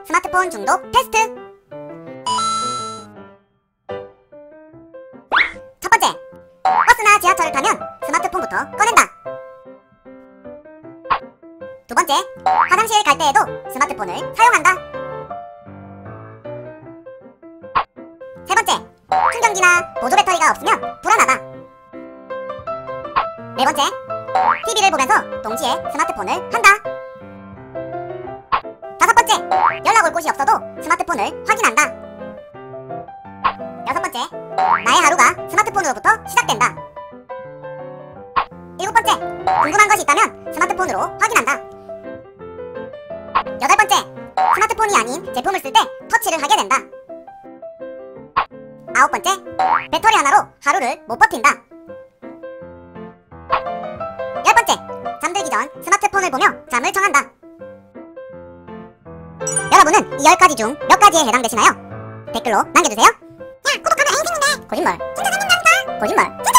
스마트폰 중독 테스트. 첫 번째, 버스나 지하철을 타면 스마트폰부터 꺼낸다. 두 번째, 화장실 갈 때에도 스마트폰을 사용한다. 세 번째, 충전기나 보조 배터리가 없으면 불안하다. 네 번째, TV를 보면서 동시에 스마트폰을 한다. 다섯 번째, 연락 올 곳이 없어도 스마트폰을 확인한다. 여섯 번째, 나의 하루가 스마트폰으로부터 시작된다. 일곱 번째, 궁금한 것이 있다면 스마트폰으로 확인한다. 여덟 번째, 스마트폰이 아닌 제품을 쓸 때 터치를 하게 된다. 아홉 번째, 배터리 하나로 하루를 못 버틴다. 열 번째, 잠들기 전 스마트폰을 보며 잠을 청한다. 여러분은 이 10가지 중 몇 가지에 해당되시나요? 댓글로 남겨주세요. 야, 구독하면 안 생긴데. 거짓말. 진짜 생긴다니까. 거짓말. 진짜